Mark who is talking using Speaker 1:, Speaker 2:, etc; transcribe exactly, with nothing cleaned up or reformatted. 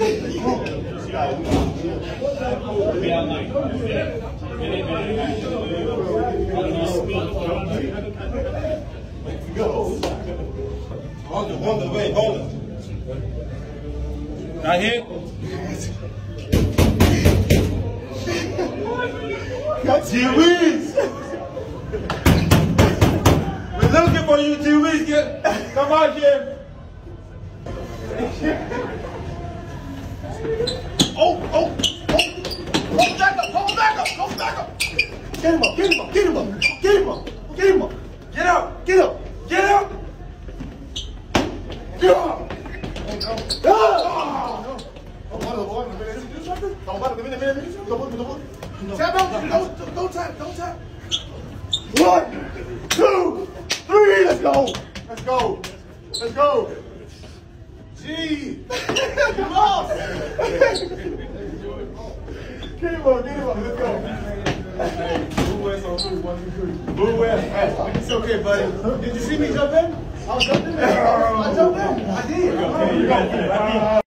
Speaker 1: Hold it, hold it, wait, hold it. Got hit? T-Weez! We're looking for you, T-Weez. Get, come on, kid. Oh, oh, oh. Hold back up, hold back up, hold back up. Get him up, get him up, get him up, get him up, get him up. Get out, get up, get out. Get up. Ah! Tap out, don't, don't tap, don't tap. One, two, three, let's go. Let's go. Let's go. Gee. Come on. Get him up, get him up, let's go. Blue West on three, one, two, three. Blue West. It's okay, buddy. Did you see me jump in? I was jumping in. I jumped in. I did. Okay, you got it.